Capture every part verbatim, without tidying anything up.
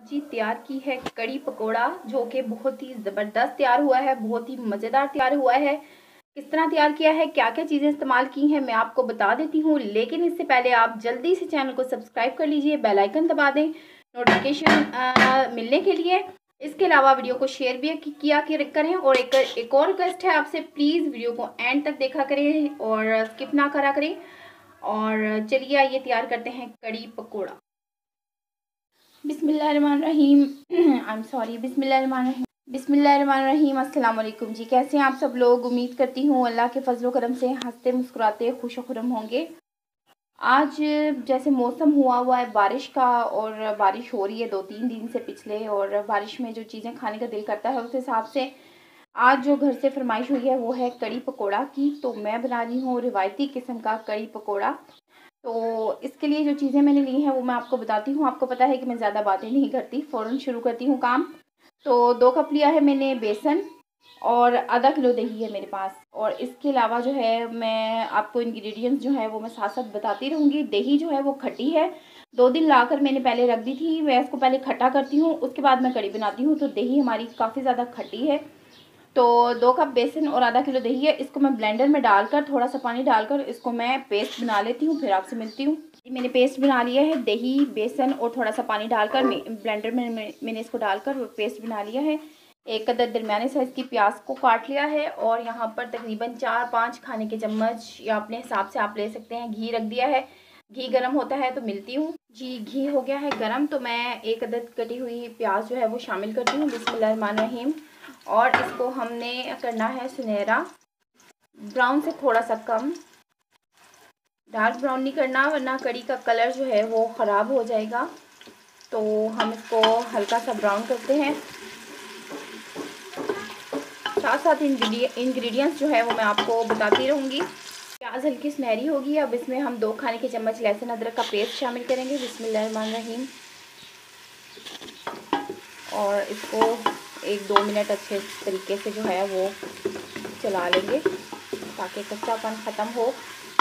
जी तैयार की है कड़ी पकोड़ा, जो कि बहुत ही ज़बरदस्त तैयार हुआ है, बहुत ही मज़ेदार तैयार हुआ है। किस तरह तैयार किया है, क्या क्या चीज़ें इस्तेमाल की हैं, मैं आपको बता देती हूँ। लेकिन इससे पहले आप जल्दी से चैनल को सब्सक्राइब कर लीजिए, बेल आइकन दबा दें नोटिफिकेशन मिलने के लिए। इसके अलावा वीडियो को शेयर भी किया करें और एक एक और रिक्वेस्ट है आपसे, प्लीज़ वीडियो को एंड तक देखा करें और स्किप ना करा करें। और चलिए आइए तैयार करते हैं कड़ी पकोड़ा। बिस्मिल्लाहिर्रहमानिर्रहीम आई एम सॉरी बिस्मिल्लाहिर्रहमानिर्रहीम बिस्मिल्लाहिर्रहमानिर्रहीम अस्सलाम वालेकुम जी। कैसे हैं आप सब लोग? उम्मीद करती हूँ अल्लाह के फजलो करम से हंसते मुस्कुराते खुश खुरम होंगे। आज जैसे मौसम हुआ हुआ है बारिश का, और बारिश हो रही है दो तीन दिन से पिछले, और बारिश में जो चीज़ें खाने का दिल करता है उस हिसाब से आज जो घर से फरमाइश हुई है वो है कड़ी पकोड़ा की। तो मैं बना रही हूँ रिवायती किस्म का कड़ी पकोड़ा। तो इसके लिए जो चीज़ें मैंने ली हैं वो मैं आपको बताती हूँ। आपको पता है कि मैं ज़्यादा बातें नहीं करती, फ़ौरन शुरू करती हूँ काम। तो दो कप लिया है मैंने बेसन, और आधा किलो दही है मेरे पास। और इसके अलावा जो है मैं आपको इंग्रेडिएंट्स जो है वो मैं साथ साथ बताती रहूँगी। दही जो है वो खट्टी है, दो दिन लाकर मैंने पहले रख दी थी। मैं इसको पहले खट्टा करती हूँ, उसके बाद मैं कड़ी बनाती हूँ। तो दही हमारी काफ़ी ज़्यादा खट्टी है। तो दो कप बेसन और आधा किलो दही है, इसको मैं ब्लेंडर में डालकर थोड़ा सा पानी डालकर इसको मैं पेस्ट बना लेती हूँ, फिर आपसे मिलती हूँ। मैंने पेस्ट बना लिया है, दही बेसन और थोड़ा सा पानी डालकर ब्लेंडर में मैंने इसको डालकर पेस्ट बना लिया है। एक अदद दरमियाने साइज़ की प्याज को काट लिया है, और यहाँ पर तकरीबन चार पाँच खाने के चम्मच या अपने हिसाब से आप ले सकते हैं घी रख दिया है। घी गरम होता है तो मिलती हूँ जी। घी हो गया है गरम, तो मैं एक अदद कटी हुई प्याज जो है वो शामिल करती हूँ। बिस्मिल्लाहिर्रहमानिर्रहीम। और इसको हमने करना है सुनहरा ब्राउन से थोड़ा सा कम, डार्क ब्राउन नहीं करना वरना कड़ी का कलर जो है वो ख़राब हो जाएगा। तो हम इसको हल्का सा ब्राउन करते हैं। साथ साथ इंग्रेडिएंट्स जो है वो मैं आपको बताती रहूँगी। प्याज हल्की सुनहरी होगी। अब इसमें हम दो खाने के चम्मच लहसुन अदरक का पेस्ट शामिल करेंगे। बिस्मिल्लाहिर्रहमानिर्रहीम। और इसको एक दो मिनट अच्छे तरीके से जो है वो चला लेंगे ताकि कच्चापन ख़त्म हो।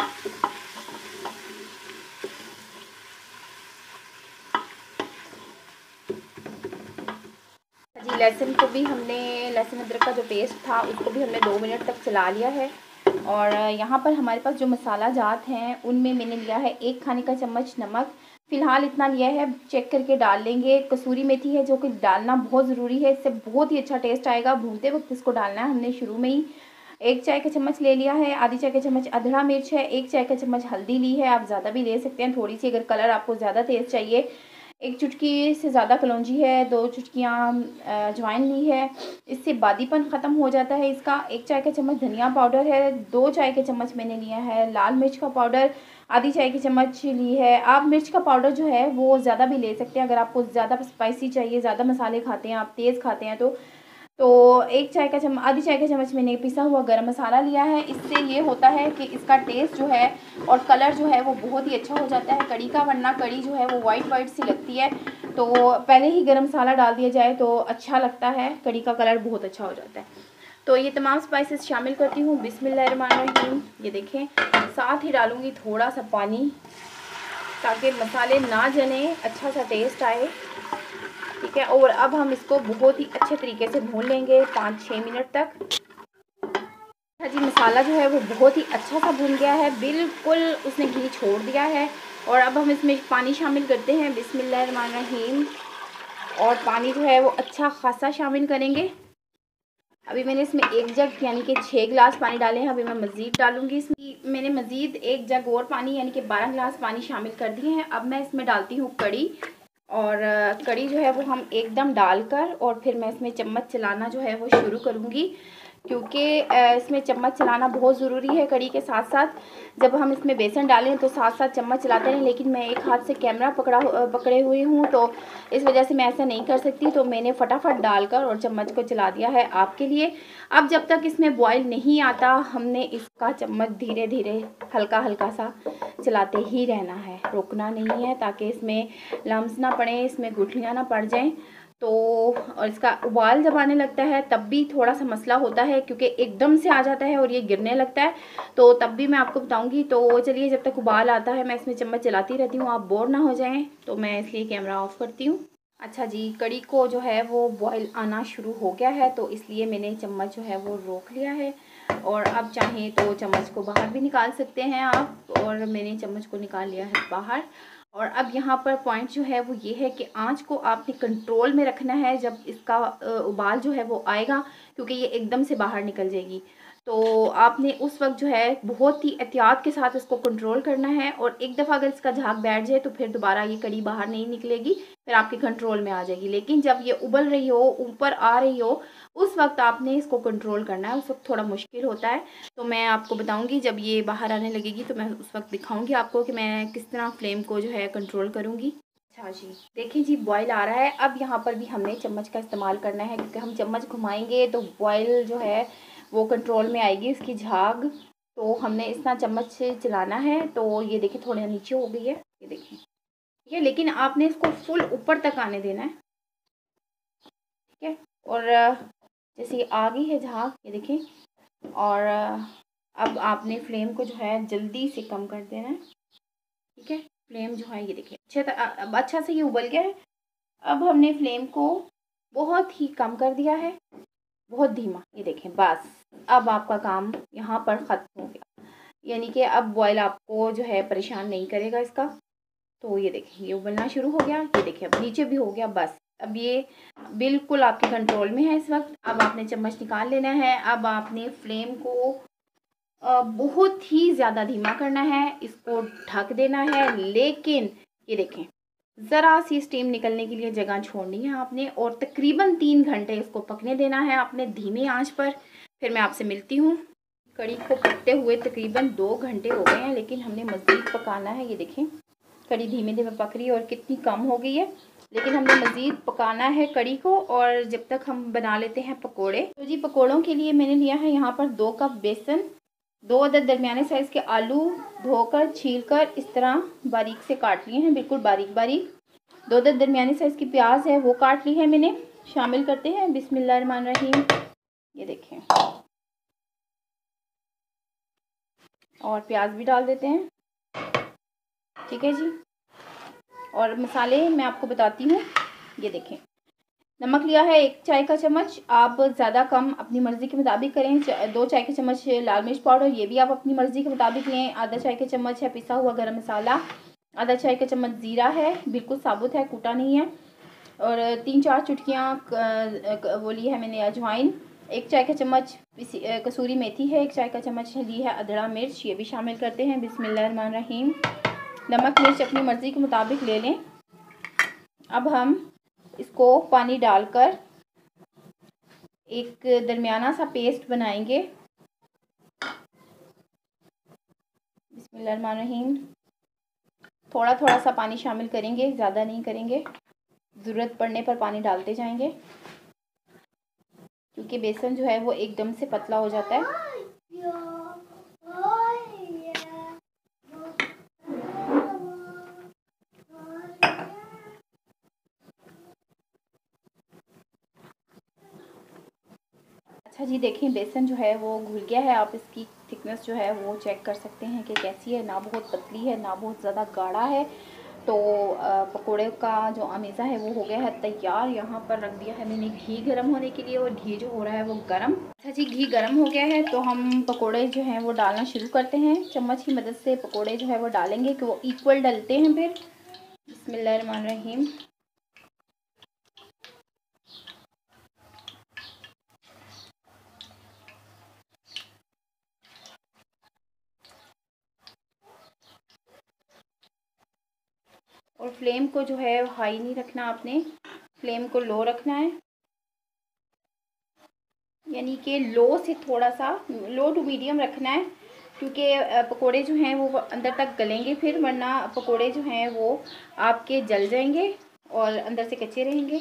जी लहसुन को भी हमने, लहसुन अदरक का जो पेस्ट था उसको भी हमने दो मिनट तक चला लिया है। और यहाँ पर हमारे पास जो मसाला जात हैं उनमें मैंने लिया है एक खाने का चम्मच नमक, फ़िलहाल इतना लिया है, चेक करके डाल लेंगे। कसूरी मेथी है जो कि डालना बहुत ज़रूरी है, इससे बहुत ही अच्छा टेस्ट आएगा। भूनते वक्त इसको डालना है हमने शुरू में ही। एक चाय का चम्मच ले लिया है, आधी चाय का चम्मच अधड़ा मिर्च है, एक चाय का चम्मच हल्दी ली है। आप ज़्यादा भी ले सकते हैं थोड़ी सी, अगर कलर आपको ज़्यादा तेज़ चाहिए। एक चुटकी से ज़्यादा कलौंजी है, दो चुटकियाँ अजवाइन ली है, इससे बादीपन ख़त्म हो जाता है इसका। एक चाय का चम्मच धनिया पाउडर है, दो चाय के चम्मच मैंने लिया है लाल मिर्च का पाउडर, आधी चाय की चम्मच ली है। आप मिर्च का पाउडर जो है वो ज़्यादा भी ले सकते हैं अगर आपको ज़्यादा स्पाइसी चाहिए, ज़्यादा मसाले खाते हैं आप, तेज़ खाते हैं तो। तो एक चाय का चम्मच, आधी चाय का चम्मच मैंने पिसा हुआ गरम मसाला लिया है। इससे ये होता है कि इसका टेस्ट जो है और कलर जो है वो बहुत ही अच्छा हो जाता है कड़ी का, वरना कड़ी जो है वो वाइट वाइट सी लगती है। तो पहले ही गरम मसाला डाल दिया जाए तो अच्छा लगता है, कड़ी का कलर बहुत अच्छा हो जाता है। तो ये तमाम स्पाइसेस शामिल करती हूँ। बिस्मिल्लाहिर्रहमानिर्रहीम। ये देखें, साथ ही डालूँगी थोड़ा सा पानी ताकि मसाले ना जले, अच्छा सा टेस्ट आए, ठीक है। और अब हम इसको बहुत ही अच्छे तरीके से भून लेंगे पाँच छः मिनट तक। हाँ जी, मसाला जो है वो बहुत ही अच्छा सा भून गया है, बिल्कुल उसने घी छोड़ दिया है। और अब हम इसमें पानी शामिल करते हैं। बिस्मिल्लाहिर्रहमानिर्रहीम। और पानी जो है वो अच्छा खासा शामिल करेंगे। अभी मैंने इसमें एक जग यानी कि छः गिलास पानी डाले हैं, अभी मैं मज़ीद डालूंगी। इसमें मैंने मज़ीद एक जग और पानी यानी कि बारह गिलास पानी शामिल कर दिए हैं। अब मैं इसमें डालती हूँ कड़ी, और कड़ी जो है वो हम एकदम डालकर और फिर मैं इसमें चम्मच चलाना जो है वो शुरू करूँगी, क्योंकि इसमें चम्मच चलाना बहुत ज़रूरी है। कड़ी के साथ साथ जब हम इसमें बेसन डालें तो साथ साथ चम्मच चलाते हैं, लेकिन मैं एक हाथ से कैमरा पकड़ा पकड़े हुई हूँ तो इस वजह से मैं ऐसा नहीं कर सकती। तो मैंने फटाफट डालकर और चम्मच को चला दिया है आपके लिए। अब जब तक इसमें बॉयल नहीं आता हमने इसका चम्मच धीरे धीरे हल्का हल्का सा चलाते ही रहना है, रुकना नहीं है, ताकि इसमें लम्स ना पड़े, इसमें गुठलियाँ ना पड़ जाएं। तो और इसका उबाल जब आने लगता है तब भी थोड़ा सा मसला होता है, क्योंकि एकदम से आ जाता है और ये गिरने लगता है, तो तब भी मैं आपको बताऊंगी। तो चलिए, जब तक उबाल आता है मैं इसमें चम्मच चलाती रहती हूँ, आप बोर ना हो जाएं, तो मैं इसलिए कैमरा ऑफ करती हूँ। अच्छा जी, कड़ी को जो है वो बॉयल आना शुरू हो गया है, तो इसलिए मैंने चम्मच जो है वो रोक लिया है। और अब चाहें तो चम्मच को बाहर भी निकाल सकते हैं आप, और मैंने चम्मच को निकाल लिया है बाहर। और अब यहाँ पर पॉइंट जो है वो ये है कि आंच को आपने कंट्रोल में रखना है जब इसका उबाल जो है वो आएगा, क्योंकि ये एकदम से बाहर निकल जाएगी। तो आपने उस वक्त जो है बहुत ही एहतियात के साथ इसको कंट्रोल करना है, और एक दफ़ा अगर इसका झाग बैठ जाए तो फिर दोबारा ये कड़ी बाहर नहीं निकलेगी, फिर आपके कंट्रोल में आ जाएगी। लेकिन जब ये उबल रही हो, ऊपर आ रही हो, उस वक्त आपने इसको कंट्रोल करना है। उस वक्त थोड़ा मुश्किल होता है, तो मैं आपको बताऊंगी जब ये बाहर आने लगेगी तो मैं उस वक्त दिखाऊंगी आपको कि मैं किस तरह फ्लेम को जो है कंट्रोल करूंगी। अच्छा जी, देखिए जी बॉयल आ रहा है। अब यहाँ पर भी हमने चम्मच का इस्तेमाल करना है, क्योंकि हम चम्मच घुमाएंगे तो बॉयल जो है वो कंट्रोल में आएगी इसकी झाग। तो हमने इस तरह चम्मच से चलाना है। तो ये देखिए थोड़ा नीचे हो गई है, ये देखिए, ठीक है। लेकिन आपने इसको फुल ऊपर तक आने देना है, ठीक है। और जैसे आ गई है झाग, ये देखिए। और अब आपने फ्लेम को जो है जल्दी से कम कर देना है, ठीक है। फ्लेम जो है ये देखिए अच्छे अब अच्छा से ये उबल गया है। अब हमने फ्लेम को बहुत ही कम कर दिया है, बहुत धीमा, ये देखें। बस अब आपका काम यहाँ पर ख़त्म हो गया, यानी कि अब बॉयल आपको जो है परेशान नहीं करेगा इसका। तो ये देखें ये उबलना शुरू हो गया, ये देखिए अब नीचे भी हो गया। बस अब ये बिल्कुल आपके कंट्रोल में है इस वक्त। अब आपने चम्मच निकाल लेना है। अब आपने फ्लेम को बहुत ही ज़्यादा धीमा करना है, इसको ढक देना है। लेकिन ये देखें ज़रा सी स्टीम निकलने के लिए जगह छोड़नी है आपने, और तकरीबन तीन घंटे इसको पकने देना है आपने धीमी आंच पर। फिर मैं आपसे मिलती हूँ। कड़ी को पकते हुए तकरीबन दो घंटे हो गए हैं, लेकिन हमने मज़ीद पकाना है। ये देखें कड़ी धीमे धीमे पक रही है और कितनी कम हो गई है, लेकिन हमने मज़ीद पकाना है कड़ी को। और जब तक हम बना लेते हैं पकोड़े। तो जी पकोड़ों के लिए मैंने लिया है यहाँ पर दो कप बेसन, दो अदद दरमियाने साइज़ के आलू धोकर छीलकर इस तरह बारीक से काट लिए हैं, बिल्कुल बारीक बारीक। दो अदद दरमियाने साइज़ की प्याज है वो काट ली है मैंने। शामिल करते हैं बिस्मिल्लाहिर्रहमानिर्रहीम, ये देखें। और प्याज भी डाल देते हैं, ठीक है जी। और मसाले मैं आपको बताती हूँ, ये देखें। नमक लिया है एक चाय का चम्मच, आप ज़्यादा कम अपनी मर्ज़ी के मुताबिक करें। दो चाय के चम्मच लाल मिर्च पाउडर, ये भी आप अपनी मर्ज़ी के मुताबिक लें। आधा चाय के चम्मच है पिसा हुआ गरम मसाला। आधा चाय का चम्मच ज़ीरा है, बिल्कुल साबुत है, कूटा नहीं है। और तीन चार चुटकियाँ वो ली है मैंने अजवाइन। एक चाय का चम्मच कसूरी मेथी है। एक चाय का चम्मच ली है अदड़ा मिर्च, ये भी शामिल करते हैं बिस्मिल्लाहिर्रहमानिर्रहीम। नमक मिर्च अपनी मर्ज़ी के मुताबिक ले लें। अब हम इसको पानी डालकर एक दरमियाना सा पेस्ट बनाएंगे। बिस्मिल्लाहिर्रहमानिर्रहीम। थोड़ा थोड़ा सा पानी शामिल करेंगे, ज़्यादा नहीं करेंगे। ज़रूरत पड़ने पर पानी डालते जाएंगे, क्योंकि बेसन जो है वो एकदम से पतला हो जाता है। अच्छा जी देखें बेसन जो है वो घुल गया है। आप इसकी थिकनेस जो है वो चेक कर सकते हैं कि कैसी है, ना बहुत पतली है ना बहुत ज़्यादा गाढ़ा है। तो पकोड़े का जो अमीज़ा है वो हो गया है तैयार। यहाँ पर रख दिया है मैंने घी गर्म होने के लिए, और घी जो हो रहा है वो गर्म। अच्छा जी घी गर्म हो गया है, तो हम पकोड़े जो हैं वो डालना शुरू करते हैं। चम्मच की मदद से पकोड़े जो है वो डालेंगे कि वो इक्वल डलते हैं। फिर बिस्मिल्लाहिर्रहमानिर्रहीम। और फ्लेम को जो है हाई नहीं रखना आपने, फ्लेम को लो रखना है, यानी कि लो से थोड़ा सा लो टू मीडियम रखना है, क्योंकि पकोड़े जो हैं वो अंदर तक गलेंगे फिर, वरना पकोड़े जो हैं वो आपके जल जाएंगे और अंदर से कच्चे रहेंगे।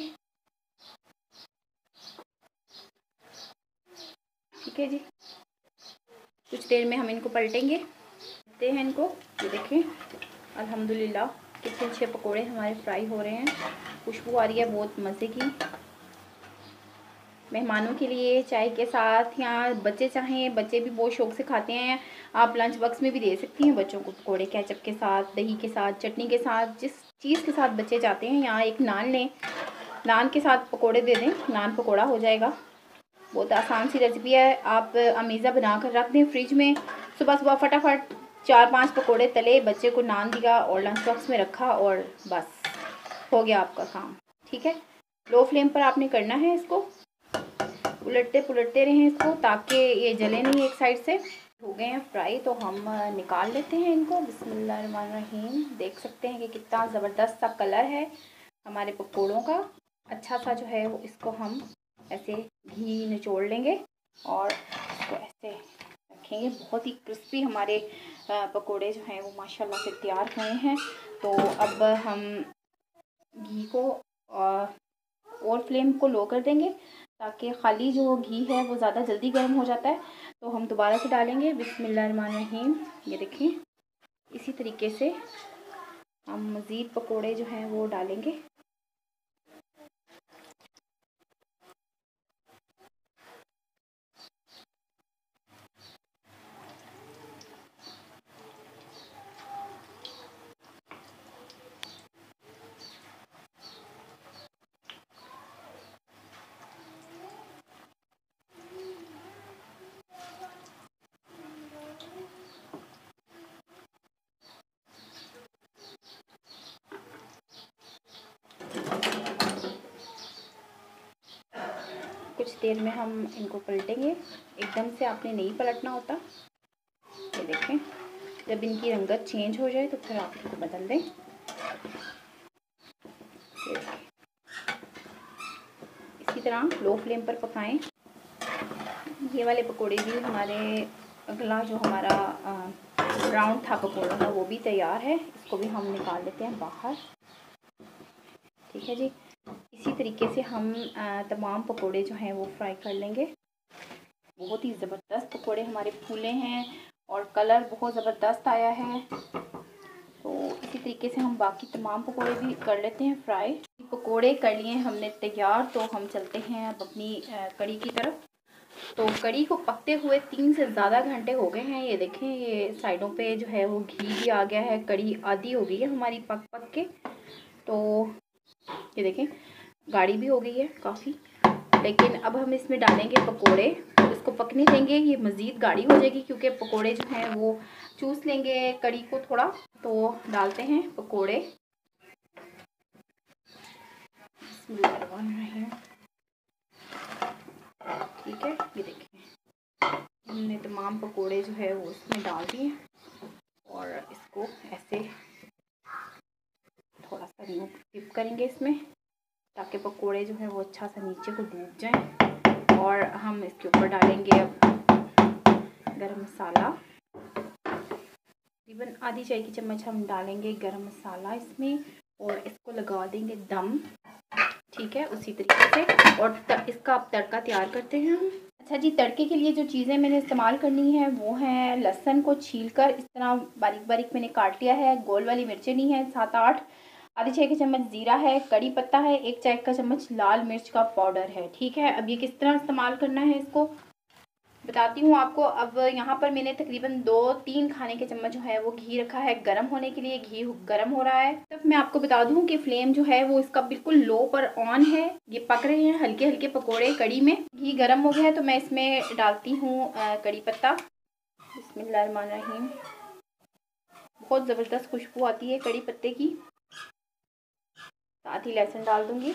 ठीक है जी, कुछ देर में हम इनको पलटेंगे, देखते हैं इनको। ये देखें अल्हम्दुलिल्लाह कितने अच्छे पकोड़े हमारे फ्राई हो रहे हैं, खुशबू आ रही है बहुत मज़े की। मेहमानों के लिए चाय के साथ, या बच्चे चाहें, बच्चे भी बहुत शौक़ से खाते हैं, आप लंच बॉक्स में भी दे सकती हैं बच्चों को पकोड़े, केचप के साथ, दही के साथ, चटनी के साथ, जिस चीज़ के साथ बच्चे चाहते हैं। यहाँ एक नान लें, नान के साथ पकोड़े दे दें, नान पकोड़ा हो जाएगा। बहुत आसान सी रेसिपी है। आप अमीज़ा बना कर रख दें फ्रिज में, सुबह सुबह फटाफट चार पांच पकोड़े तले, बच्चे को नान दिया और लंच बॉक्स में रखा और बस हो गया आपका काम। ठीक है, लो फ्लेम पर आपने करना है इसको, उलटते पुलटते रहें इसको ताकि ये जले नहीं एक साइड से। हो गए हैं फ्राई तो हम निकाल लेते हैं इनको। बिस्मिल्लाहिर्रहमानिर्रहीम। देख सकते हैं कि कितना ज़बरदस्त सा कलर है हमारे पकोड़ों का। अच्छा सा जो है वो इसको हम ऐसे घी निचोड़ लेंगे और इसको ऐसे रखेंगे। बहुत ही क्रिस्पी हमारे पकोड़े जो हैं वो माशाल्लाह से तैयार हुए हैं। तो अब हम घी को और फ्लेम को लो कर देंगे ताकि खाली जो घी है वो ज़्यादा जल्दी गर्म हो जाता है। तो हम दोबारा से डालेंगे। बिस्मिल्लाहिर्रहमानिर्रहीम। ये देखें, इसी तरीके से हम मज़ीद पकोड़े जो हैं वो डालेंगे। कुछ देर में हम इनको पलटेंगे, एकदम से आपने नहीं पलटना होता। ये देखें, जब इनकी रंगत चेंज हो जाए तो फिर आप इनको बदल दें। इसी तरह लो फ्लेम पर पकाएं। ये वाले पकोड़े भी हमारे, अगला जो हमारा राउंड था पकोड़ा का वो भी तैयार है। इसको भी हम निकाल लेते हैं बाहर। ठीक है जी, इसी तरीके से हम तमाम पकोड़े जो हैं वो फ्राई कर लेंगे। बहुत ही ज़बरदस्त पकोड़े हमारे फूले हैं और कलर बहुत ज़बरदस्त आया है। तो इसी तरीके से हम बाकी तमाम पकोड़े भी कर लेते हैं फ्राई। पकोड़े कर लिए हमने तैयार, तो हम चलते हैं अब अपनी कड़ी की तरफ। तो कड़ी को पकते हुए तीन से ज़्यादा घंटे हो गए हैं। ये देखें, ये साइडों पे जो है वो घी भी आ गया है, कड़ी आधी हो गई है हमारी पक पक के। तो ये देखें, गाढ़ी भी हो गई है काफ़ी। लेकिन अब हम इसमें डालेंगे पकोड़े, तो इसको पकने देंगे। ये मज़ीद गाढ़ी हो जाएगी क्योंकि पकोड़े जो हैं वो चूस लेंगे कड़ी को थोड़ा। तो डालते हैं पकोड़े। ठीक है, ये देखिए हमने तमाम पकोड़े जो है वो इसमें डाल दिए और इसको ऐसे थोड़ा सा डिप करेंगे इसमें ताकि पकोड़े जो है वो अच्छा सा नीचे को डूब जाएं। और हम इसके ऊपर डालेंगे अब गरम मसाला। तकरीबन आधी चाय की चम्मच हम डालेंगे गरम मसाला इसमें और इसको लगा देंगे दम। ठीक है, उसी तरीके से। और इसका अब तड़का तैयार करते हैं हम। अच्छा जी, तड़के के लिए जो चीज़ें मैंने इस्तेमाल करनी है वो है लहसुन को छीलकर इस तरह बारीक बारीक मैंने काट लिया है। गोल वाली मिर्चें ली हैं सात आठ। आधी चाय की चम्मच ज़ीरा है, कड़ी पत्ता है, एक चाय का चम्मच लाल मिर्च का पाउडर है। ठीक है, अब ये किस तरह इस्तेमाल करना है इसको बताती हूँ आपको। अब यहाँ पर मैंने तकरीबन दो तीन खाने के चम्मच जो है वो घी रखा है गर्म होने के लिए। घी गर्म हो रहा है। तब मैं आपको बता दूँ कि फ्लेम जो है वो इसका बिल्कुल लो पर ऑन है। ये पक रहे हैं हल्के हल्के पकोड़े कड़ी में। घी गर्म हो गया है तो मैं इसमें डालती हूँ कड़ी पत्ता। बिस्मिल्लाहिर्रहमानिर्रहीम। बहुत ज़बरदस्त खुशबू आती है कड़ी पत्ते की। साथ ही लहसुन डाल दूँगी।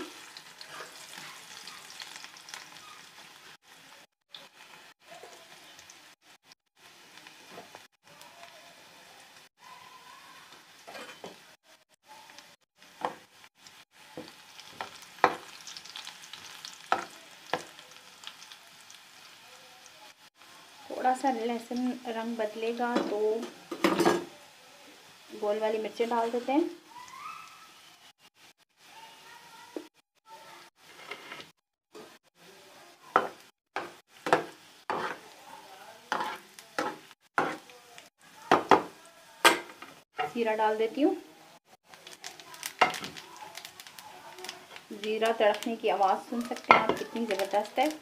थोड़ा सा लहसुन रंग बदलेगा तो गोल वाली मिर्चें डाल देते हैं। जीरा डाल देती हूँ। जीरा तड़कने की आवाज़ सुन सकते हैं आप, कितनी ज़बरदस्त है।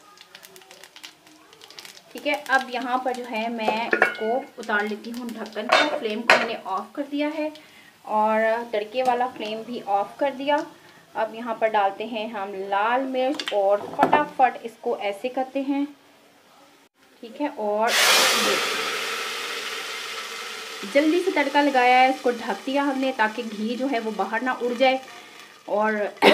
ठीक है, अब यहाँ पर जो है मैं इसको उतार लेती हूँ ढक्कन को। फ्लेम को मैंने ऑफ़ कर दिया है और तड़के वाला फ्लेम भी ऑफ़ कर दिया। अब यहाँ पर डालते हैं हम लाल मिर्च और फटाफट इसको ऐसे करते हैं, ठीक है। और जल्दी से तड़का लगाया है, इसको ढक दिया हमने ताकि घी जो है वो बाहर ना उड़ जाए, और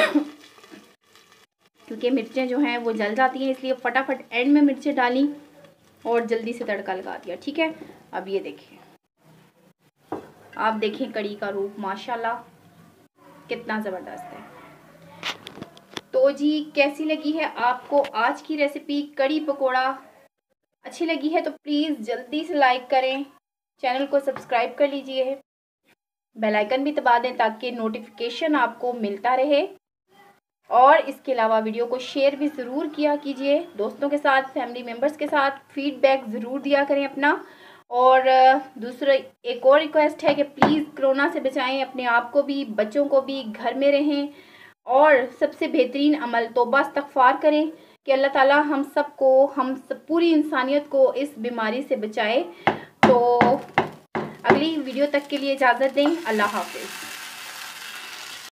क्योंकि मिर्चें जो हैं वो जल जाती हैं, इसलिए फटाफट एंड में मिर्चें डाली और जल्दी से तड़का लगा दिया, ठीक है। अब ये देखिए, आप देखें कड़ी का रूप माशाल्लाह कितना ज़बरदस्त है। तो जी कैसी लगी है आपको आज की रेसिपी कड़ी पकोड़ा? अच्छी लगी है तो प्लीज़ जल्दी से लाइक करें, चैनल को सब्सक्राइब कर लीजिए, बेल आइकन भी दबा दें ताकि नोटिफिकेशन आपको मिलता रहे। और इसके अलावा वीडियो को शेयर भी ज़रूर किया कीजिए दोस्तों के साथ, फैमिली मेम्बर्स के साथ। फीडबैक ज़रूर दिया करें अपना। और दूसरा एक और रिक्वेस्ट है कि प्लीज़ कोरोना से बचाएं अपने आप को भी, बच्चों को भी, घर में रहें। और सबसे बेहतरीन अमल तौबा इस्तग़फ़ार करें कि अल्लाह ताला हम सबको, हम सब पूरी इंसानियत को इस बीमारी से बचाए। तो अगली वीडियो तक के लिए इजाज़त दें। अल्लाह हाफ़िज़।